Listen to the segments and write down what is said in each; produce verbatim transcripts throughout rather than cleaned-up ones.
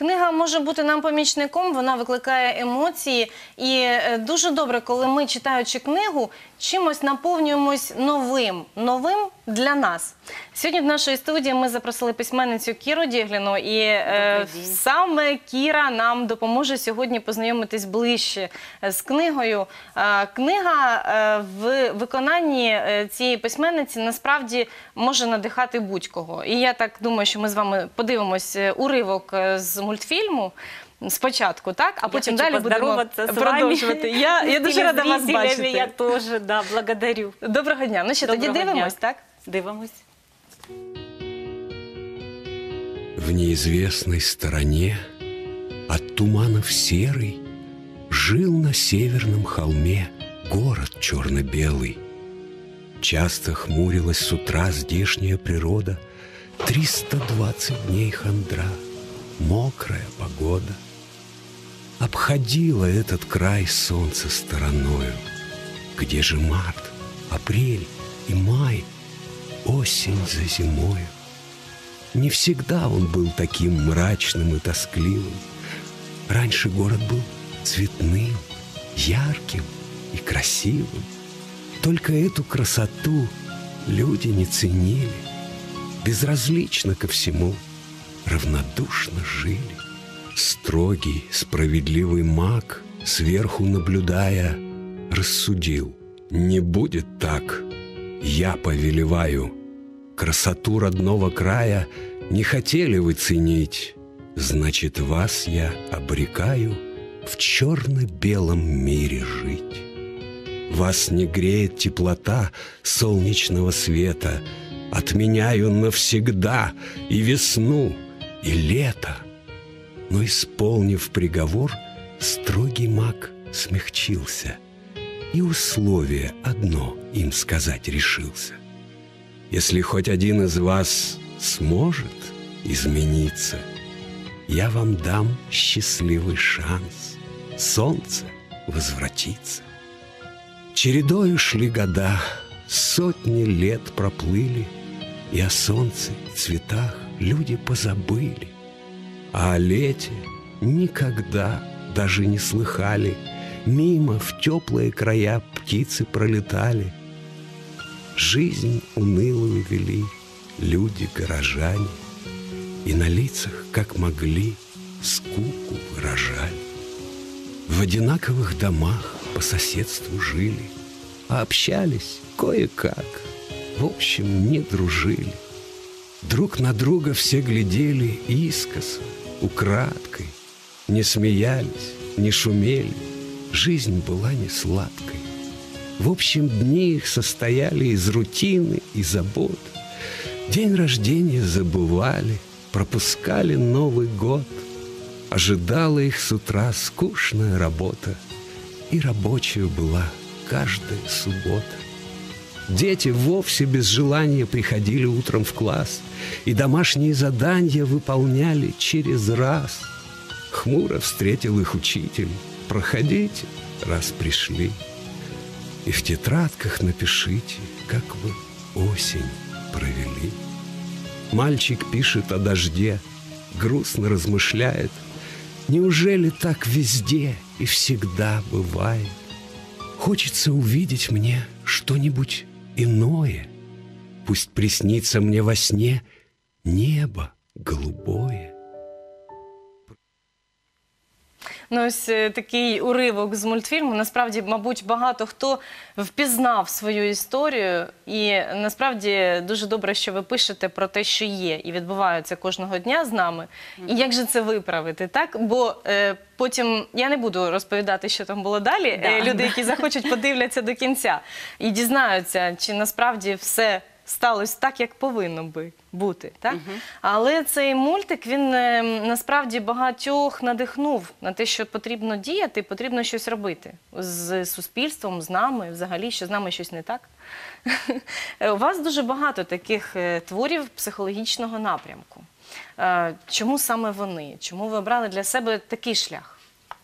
Книга може бути нам помічником, вона викликає емоції. І дуже добре, коли ми, читаючи книгу, чимось наповнюємось новим, новим для нас. Сьогодні в нашій студії ми запросили письменницю Кіру Дєгліну, і е, саме Кіра нам допоможе сьогодні познайомитись ближче з книгою. Е, книга е, в виконанні е, цієї письменниці насправді може надихати будь-кого. І я так думаю, що ми з вами подивимось уривок з мультфільму спочатку, так? А потім далі будемо продовжувати. Я, я дуже рада вас бачити. Я теж, да, благодарю. Доброго дня. Ну що, тоді дивимось, так? Дивимось. В неизвестной стороне, от туманов серый, жил на северном холме город черно-белый. Часто хмурилась с утра здешняя природа, триста двадцать дней хандра, мокрая погода. Обходило этот край солнце стороною. Где же март, апрель и май, осень за зимою? Не всегда он был таким мрачным и тоскливым. Раньше город был цветным, ярким и красивым. Только эту красоту люди не ценили. Безразлично ко всему, равнодушно жили. Строгий, справедливый маг, сверху наблюдая, рассудил: не будет так, я повелеваю. Красоту родного края не хотели вы ценить, значит, вас я обрекаю в черно-белом мире жить. Вас не греет теплота солнечного света, отменяю навсегда и весну, и лето. Но, исполнив приговор, строгий маг смягчился и условие одно им сказать решился: если хоть один из вас сможет измениться, я вам дам счастливый шанс солнце возвратиться. Чередою шли года, сотни лет проплыли, и о солнце и цветах люди позабыли, а о лете никогда даже не слыхали. Мимо в теплые края птицы пролетали. Жизнь унылую вели люди-горожане, и на лицах, как могли, скуку выражали. В одинаковых домах по соседству жили, а общались кое-как, в общем, не дружили. Друг на друга все глядели искоса, украдкой, не смеялись, не шумели, жизнь была не сладкой. В общем, дни их состояли из рутины и забот. День рождения забывали, пропускали Новый год. Ожидала их с утра скучная работа, и рабочая была каждая суббота. Дети вовсе без желания приходили утром в класс, и домашние задания выполняли через раз. Хмуро встретил их учитель: проходите, раз пришли. И в тетрадках напишите, как вы осень провели. Мальчик пишет о дожде, грустно размышляет: неужели так везде и всегда бывает? Хочется увидеть мне что-нибудь иное. Пусть приснится мне во сне небо голубое. Ну, ось такий уривок з мультфільму. Насправді, мабуть, багато хто впізнав свою історію. І насправді дуже добре, що ви пишете про те, що є і відбувається кожного дня з нами. І як же це виправити, так? Бо е, потім я не буду розповідати, що там було далі. Да, Люди, да. які захочуть, подивляться до кінця і дізнаються, чи насправді все сталося так, як повинно би бути. Так? Угу. Але цей мультик, він насправді багатьох надихнув на те, що потрібно діяти, потрібно щось робити з суспільством, з нами, взагалі, що з нами щось не так. У вас дуже багато таких творів психологічного напрямку. Чому саме вони? Чому ви обрали для себе такий шлях?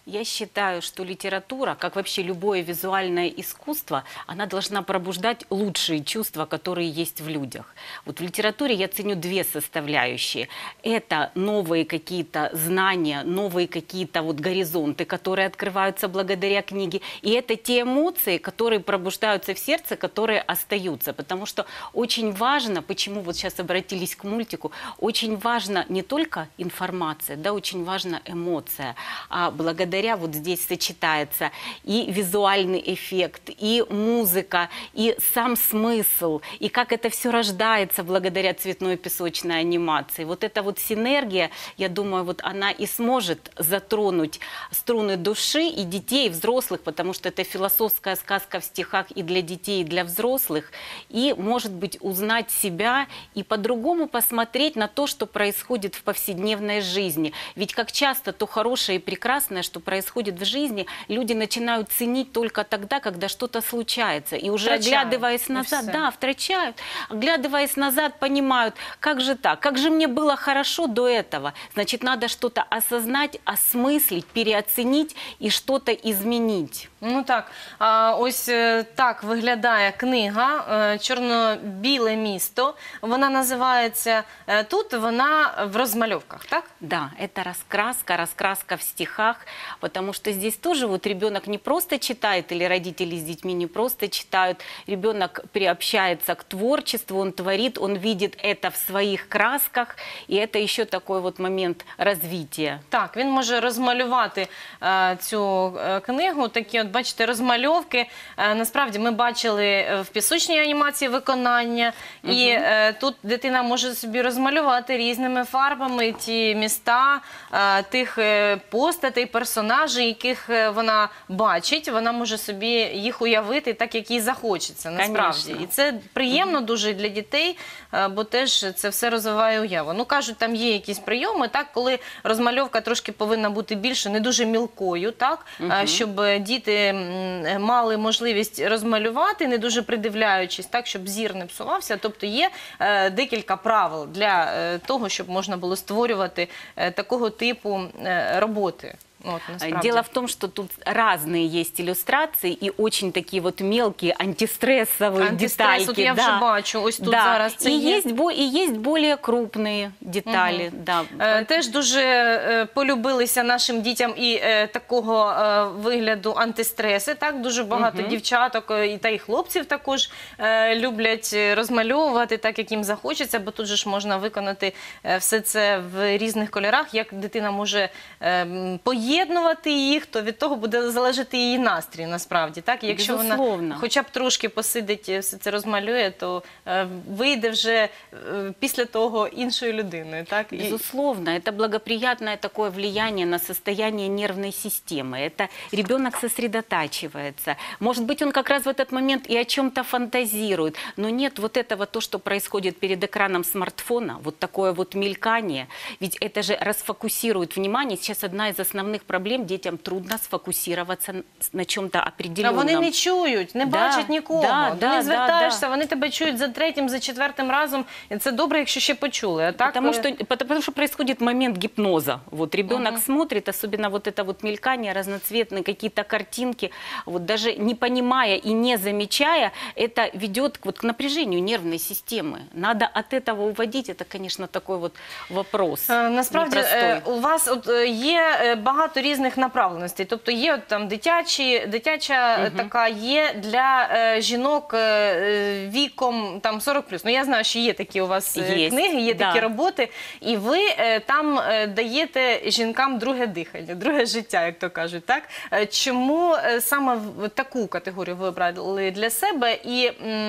Я считаю, что литература, как вообще любое визуальное искусство, она должна пробуждать лучшие чувства, которые есть в людях. Вот в литературе я ценю две составляющие. Это новые какие-то знания, новые какие-то вот горизонты, которые открываются благодаря книге. И это те эмоции, которые пробуждаются в сердце, которые остаются. Потому что очень важно, почему вот сейчас обратились к мультику, очень важно не только информация, да, очень важна эмоция, а благодаря Благодаря вот здесь сочетается и визуальный эффект, и музыка, и сам смысл, и как это все рождается благодаря цветной песочной анимации. Вот эта вот синергия, я думаю, вот она и сможет затронуть струны души и детей, и взрослых, потому что это философская сказка в стихах и для детей, и для взрослых, и, может быть, узнать себя и по-другому посмотреть на то, что происходит в повседневной жизни. Ведь как часто то хорошее и прекрасное, что происходит в жизни, люди начинают ценить только тогда, когда что-то случается. И уже Втрачают, оглядываясь назад, да, втрачают, оглядываясь назад, понимают, как же так, как же мне было хорошо до этого. Значит, надо что-то осознать, осмыслить, переоценить и что-то изменить. Ну так, а, ось е, так виглядає книга е, «Чорно-біле місто». Вона називається, е, тут вона в розмальовках, так? Да, это раскраска, раскраска в стихах, потому что здесь тоже вот ребенок не просто читает, или родители с детьми не просто читают, ребенок приобщается к творчеству, он творит, он видит это в своих красках, и это еще такой вот момент развития. Так, він може розмалювати е, цю е, книгу, такі от, бачите, розмальовки. Е, насправді ми бачили е, в пісочній анімації виконання, і е, тут дитина може собі розмалювати різними фарбами ті міста, е, тих е, постатей, персонажей, яких е, вона бачить, вона може собі їх уявити так, як їй захочеться, насправді. Конечно. І це приємно дуже для дітей, е, бо теж це все розвиває уяву. Ну, кажуть, там є якісь прийоми, так, коли розмальовка трошки повинна бути більше, не дуже мілкою, так, е, щоб діти м, мали можливість розмалювати, не дуже придивляючись, так, щоб зір не псувався. Тобто є е, декілька правил для е, того, щоб можна було створювати е, такого типу е, роботи. От, насправді. Дело в том, что тут разные есть иллюстрации и очень такие вот мелкие антистрессовые Антистрес, детальки. от я да. вже бачу, ось тут да. зараз це и є. есть, бо- и есть более крупные детали. Да. Е, Теж дуже е, полюбилися нашим дітям і е, такого е, вигляду антистреси. Так, дуже багато дівчаток е, і та й хлопців також е, люблять е, розмальовувати так, як їм захочеться, бо тут же ж можна виконати е, все це в різних кольорах. Як дитина може е, м, поєднувати їх, то від того буде залежати її настрій, насправді. Так, і якщо вона Безусловно. хоча б трошки посидить, е, все це розмалює, то е, вийде вже е, після того іншою людиною. Так? І- Безусловно, это благоприятное такое влияние на состояние нервной системы. Это ребенок сосредотачивается. Может быть, он как раз в этот момент и о чем-то фантазирует. Но нет вот этого, то, что происходит перед экраном смартфона, вот такое вот мелькание. Ведь это же расфокусирует внимание. Сейчас одна из основных проблем: детям трудно сфокусироваться на чем-то А определенном. вони не чують, не Да, бачать нікого. да, До да, них звертаєшся, да, да. вони тебе чують за третім, за четвертим разом. І це добре, якщо ще почули. А так, Потому е, что, потому что происходит момент гипноза. Вот ребенок смотрит, особенно вот это вот мелькание, разноцветные какие-то картинки, вот даже не понимая и не замечая, это ведет вот к напряжению нервной системы. Надо от этого уводить. Это, конечно, такой вот вопрос. Е, Насправді непростой. е, у вас от е, є е, багато різних направленостей. Тобто є от там дитячі, дитяча е, така є для е, жінок е, е, віком там сорок плюс. Ну я знаю, що є такі у вас е, Є, книги, є да. такі роботи, і ви е, там е, даєте жінкам друге дихання, друге життя, як то кажуть. Так Е, чому е, саме в таку категорію ви обрали для себе, і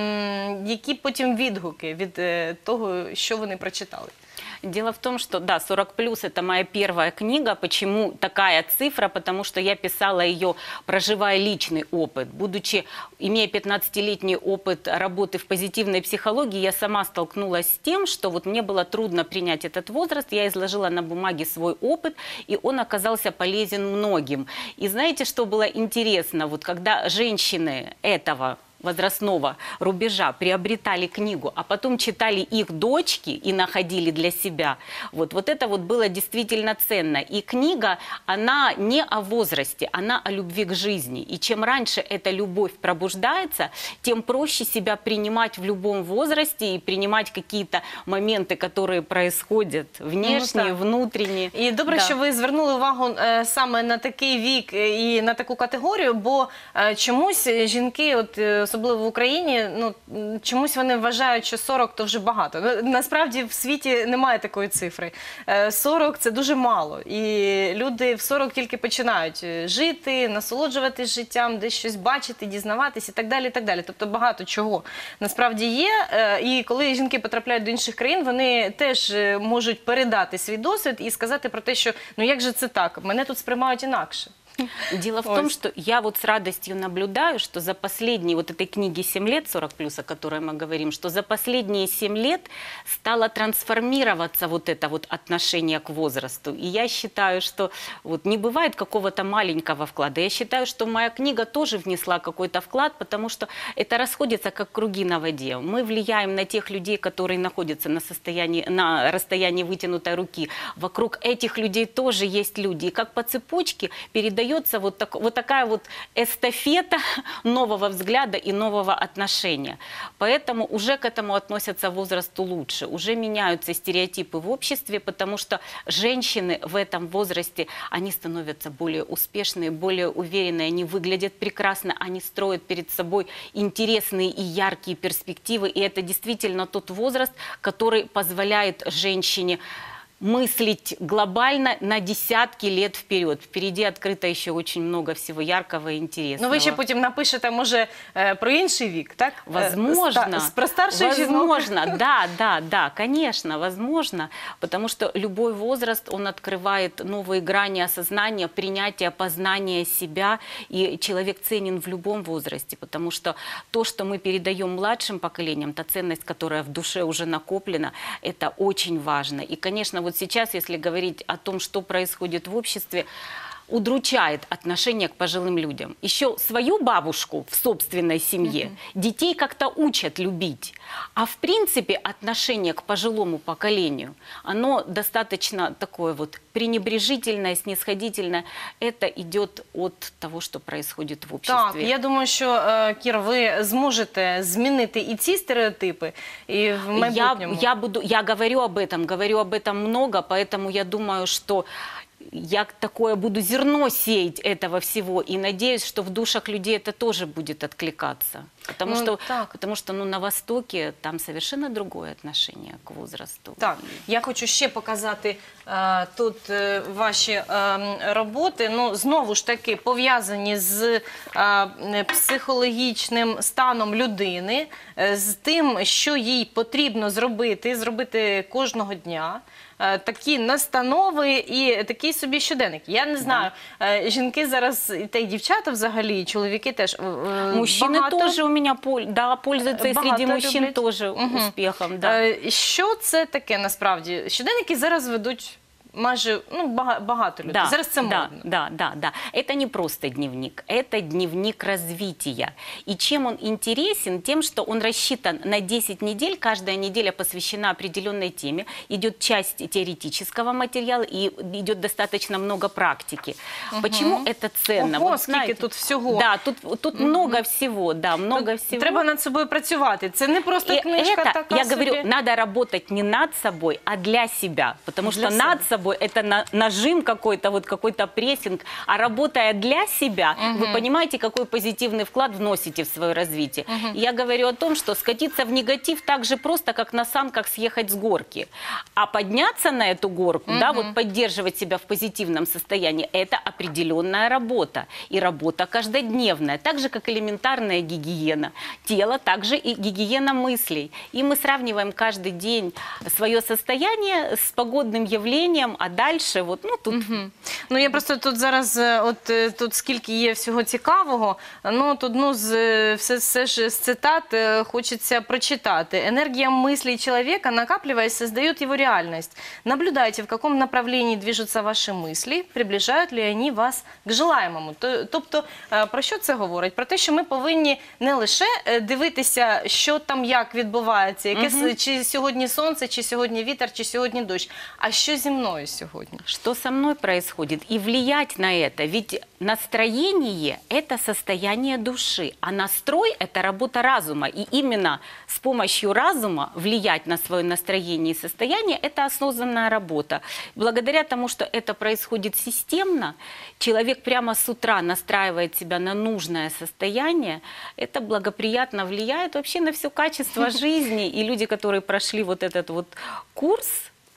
м, які потім відгуки від е, того, що вони прочитали? Дело в том, что, да, сорок плюс это моя первая книга. Почему такая цифра? Потому что я писала ее, проживая личный опыт. Будучи, имея пятнадцатилетний опыт работы в позитивной психологии, я сама столкнулась с тем, что вот мне было трудно принять этот возраст. Я изложила на бумаге свой опыт, и он оказался полезен многим. И знаете, что было интересно? Вот когда женщины этого возрастного рубежа приобретали книгу, а потом читали их дочки и находили для себя, вот, вот это вот было действительно ценно. И книга, она не о возрасте, она о любви к жизни. И чем раньше эта любовь пробуждается, тем проще себя принимать в любом возрасте и принимать какие-то моменты, которые происходят внешние, так. внутренние. І добре, Да. що ви звернули увагу е, саме на такий вік е, і на таку категорію, бо е, чомусь жінки, от е, особливо в Україні, ну м, чомусь вони вважають, що сорок то вже багато. Ну, насправді в світі немає такої цифри. Е, сорок це дуже мало, і люди в сорок тільки починають е, жити, насолоджуватись життям, десь щось бачити, дізнаватись і так далі. І так далі. Тобто багато чого насправді є. Е, І коли жінки потрапляють до інших країн, вони теж е, можуть передати свій досвід і сказати про те, що ну як же це так, мене тут сприймають інакше. Дело в Ой. том, что я вот с радостью наблюдаю, что за последние, вот этой книги «семь лет», сорок плюс, о которой мы говорим, что за последние семь лет стало трансформироваться вот это вот отношение к возрасту. И я считаю, что вот не бывает какого-то маленького вклада. Я считаю, что моя книга тоже внесла какой-то вклад, потому что это расходится как круги на воде. Мы влияем на тех людей, которые находятся на, состоянии, на расстоянии вытянутой руки. Вокруг этих людей тоже есть люди. И как по цепочке передается вот, так, вот такая вот эстафета нового взгляда и нового отношения. Поэтому уже к этому относятся возрасту лучше. Уже меняются стереотипы в обществе, потому что женщины в этом возрасте, они становятся более успешные, более уверенные, они выглядят прекрасно, они строят перед собой интересные и яркие перспективы. И это действительно тот возраст, который позволяет женщине мыслить глобально на десятки лет вперед. Впереди открыто еще очень много всего яркого и интересного. Ну ви ще потім напишете, може, е, про інший вік, так? Е, Возможно. ста- Про старших жінок. Возможно, да, да, да, конечно, возможно. Потому что любой возраст, он открывает новые грани осознания, принятия, познания себя. И человек ценен в любом возрасте. Потому что то, что мы передаем младшим поколениям, та ценность, которая в душе уже накоплена, это очень важно. И, конечно, вот сейчас, если говорить о том, что происходит в обществе, удручает отношение к пожилым людям. Еще свою бабушку в собственной семье детей как-то учат любить. А в принципе отношение к пожилому поколению, оно достаточно такое вот пренебрежительное, снисходительное. Это идет от того, что происходит в обществе. Так, я думаю, що, е, Кір, ви зможете змінити і ці стереотипи, і в Я, майбутньому. я, буду, я говорю об этом, говорю об этом много, поэтому я думаю, что я такое буду зерно сеять этого всего и надеюсь, что в душах людей это тоже будет откликаться. Потому Ну, что, так. потому что ну, на Востоке там совершенно другое отношение к возрасту. Так, я хочу ще показати е, тут е, ваші е, роботи. Ну, знову ж таки, пов'язані з е, психологічним станом людини, е, з тим, що їй потрібно зробити, зробити кожного дня. Е, Такі настанови і такий собі щоденник. Я не знаю, е, жінки зараз, та й дівчата взагалі, і чоловіки теж. е, Мужчины багато- тоже у меня пол- да, пользуются, и Багато среди мужчин люблять. тоже Мгм. успехом. Да. Е, Що це таке насправді? Щоденники зараз ведуть майже ну, бага- багато людей. Да, Зараз це да, модно. да, да, да. Это не просто дневник, это дневник развития. И чем он интересен? Тем, что он рассчитан на десять недель, каждая неделя посвящена определенной теме, идет часть теоретического материала и идет достаточно много практики. Почему это ценно? Ого, Вот скільки знаете, тут всього. Да, тут, тут много всего, да, много Тут всего. Треба над собою працювати. Це не просто И книжка это, така я собі. говорю, надо работать не над собой, а для себя. Потому Для что себя. над собой это на, нажим какой-то, вот какой-то прессинг. А работая для себя, вы понимаете, какой позитивный вклад вносите в свое развитие. И я говорю о том, что скатиться в негатив так же просто, как на санках съехать с горки. А подняться на эту горку, да, вот поддерживать себя в позитивном состоянии, это определенная работа. И работа каждодневная, так же, как элементарная гигиена тела, также и гигиена мыслей. И мы сравниваем каждый день свое состояние с погодным явлением, живем, а дальше вот, ну, тут... Мгм. Ну, я просто тут зараз, е, от е, тут скільки є всього цікавого, ну, от одну з, е, все, все ж з цитат е, хочеться прочитати. «Энергия мыслей человека, накапливаясь, создает его реальность. Наблюдайте, в каком направлении движутся ваши мысли, приближают ли они вас к желаемому». То- Тобто, е, про що це говорить? Про те, що ми повинні не лише е, дивитися, що там, як відбувається, яке, с- чи сьогодні сонце, чи сьогодні вітер, чи сьогодні дощ, а що зі мною сьогодні. Что со мной происходит, и влиять на это. Ведь настроение – это состояние души, а настрой – это работа разума. И именно с помощью разума влиять на свое настроение и состояние – это осознанная работа. Благодаря тому, что это происходит системно, человек прямо с утра настраивает себя на нужное состояние, это благоприятно влияет вообще на все качество жизни. И люди, которые прошли вот этот вот курс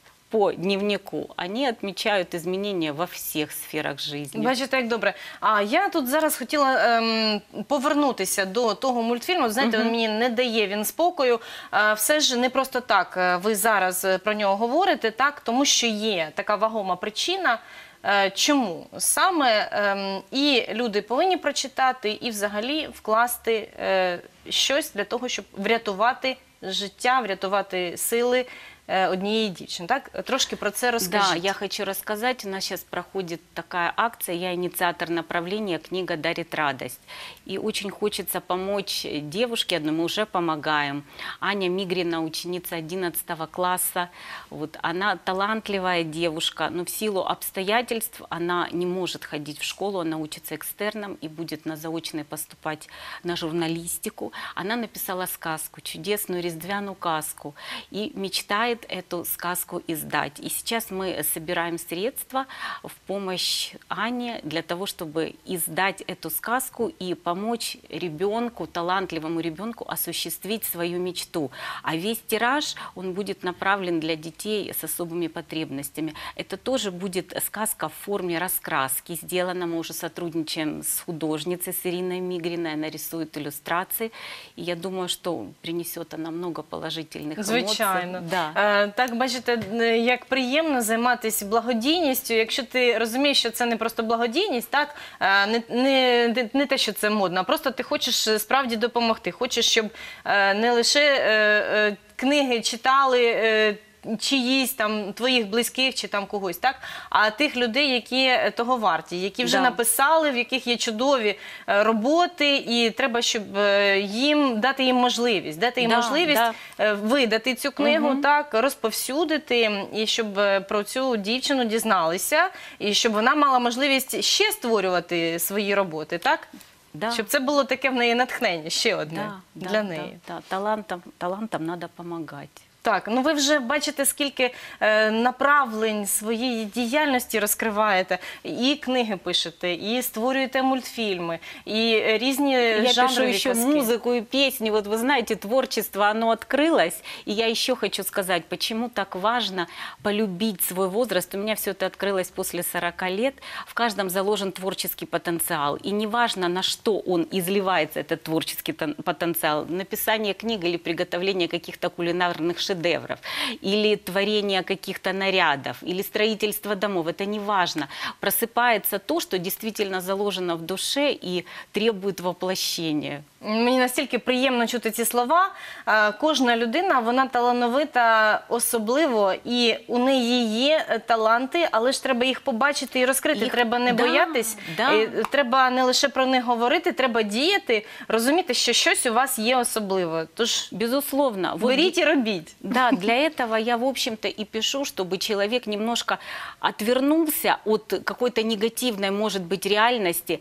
по дневнику, они отмечают изменения во всех сферах жизни. Бачите, як добре. А я тут зараз хотіла ем, повернутися до того мультфільму. Знаєте, він мені не дає він спокою. Е, все ж не просто так е, ви зараз е, про нього говорите, так, тому що є така вагома причина. Е, Чому саме ем, і люди повинні прочитати, і взагалі вкласти е, щось для того, щоб врятувати життя, врятувати сили е, однієї дівчини. Так, трошки про це розкажіть. Да, я хочу рассказать. У нас сейчас проходит такая акция. Я инициатор направления «Книга дарит радость». И очень хочется помочь девушке одной, мы уже помогаем. Аня Мигрина, ученица одиннадцатого класса. Вот, она талантливая девушка, но в силу обстоятельств она не может ходить в школу, она учится экстерном и будет на заочной поступать на журналистику. Она написала сказку, чудесную рездвяную сказку, и мечтает эту сказку издать. И сейчас мы собираем средства в помощь Ане для того, чтобы издать эту сказку и помочь ребенку, талантливому ребенку осуществить свою мечту. А весь тираж, он будет направлен для детей с особыми потребностями. Это тоже будет сказка в форме раскраски. Сделана, мы уже сотрудничаем с художницей, с Ириной Мигриной, она рисует иллюстрации. И я думаю, что принесет она много положительных Звичайно. эмоций. Да. Е, Так, бачите, е, як приємно займатися благодійністю, якщо ти розумієш, що це не просто благодійність, так, е, не, не, не те, що це модно, а просто ти хочеш е, справді допомогти, хочеш, щоб е, не лише е, е, книги читали е, чиїсь там твоїх близьких чи там когось, так, а тих людей, які того варті, які вже Да. написали, в яких є чудові е, роботи, і треба, щоб е, їм дати їм можливість, дати їм Да, можливість да. е, видати цю книгу, Мгм. так, розповсюдити, і щоб е, про цю дівчину дізналися, і щоб вона мала можливість ще створювати свої роботи, так? Да. Щоб це було таке в неї натхнення, ще одне Да, для да, неї. Да, да. Талантам, талантам надо помогать. Так, ну ви вже бачите, скільки е, направлень своєї діяльності розкриваєте. І книги пишете, і створюєте мультфільми, і е, різні Я пишу жанрові еще казки. музыку и песни. Вот вы знаете, творчество, оно открылось. И я еще хочу сказать, почему так важно полюбить свой возраст. У меня все это открылось после сорока лет. В каждом заложен творческий потенциал. И неважно, на что он изливается, этот творческий тон- потенциал. Написание книги или приготовление каких-то кулинарных шедевров, или творение каких-то нарядов, или строительство домов. Это не важно. Просыпается то, что действительно заложено в душе и требует воплощения. Мені настільки приємно чути ці слова. Е, Кожна людина, вона талановита особливо, і у неї є е, таланти, але ж треба їх побачити і розкрити. Їх- Треба не да, боятись, да. і треба не лише про них говорити, треба діяти, розуміти, що щось у вас є особливе. Тож Безусловно. Вот беріть і робіть. Да, для этого я, в общем-то, и пишу, чтобы человек немножко отвернулся от какой-то негативной, может быть, реальности,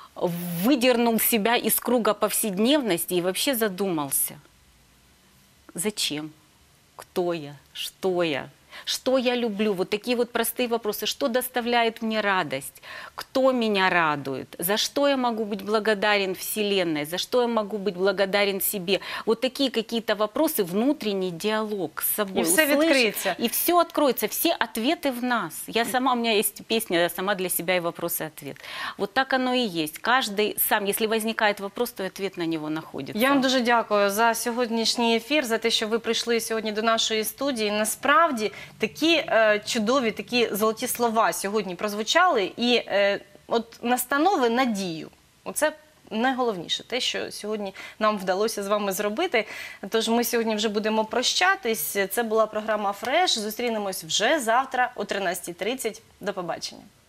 выдернул себя из круга повседневности и вообще задумался. Зачем? Кто я? Что я? Что я люблю? Вот такие вот простые вопросы. Что доставляет мне радость? Кто меня радует? За что я могу быть благодарен Вселенной? За что я могу быть благодарен себе? Вот такие какие-то вопросы, внутренний диалог с собой. И все услышать, откроется. И все откроется, все ответы в нас. Я сама, у меня есть песня, я сама для себя и вопрос-ответ. Вот так оно и есть. Каждый сам, если возникает вопрос, то и ответ на него находится. Я вам дуже дякую за сьогоднішній ефір, за те, що ви прийшли сьогодні до нашої студії. Насправді, такі е, чудові, такі золоті слова сьогодні прозвучали і е, от настанови на дію. Оце найголовніше, те, що сьогодні нам вдалося з вами зробити. Тож ми сьогодні вже будемо прощатись. Це була програма «Фреш». Зустрінемось вже завтра о тринадцятій тридцять. До побачення.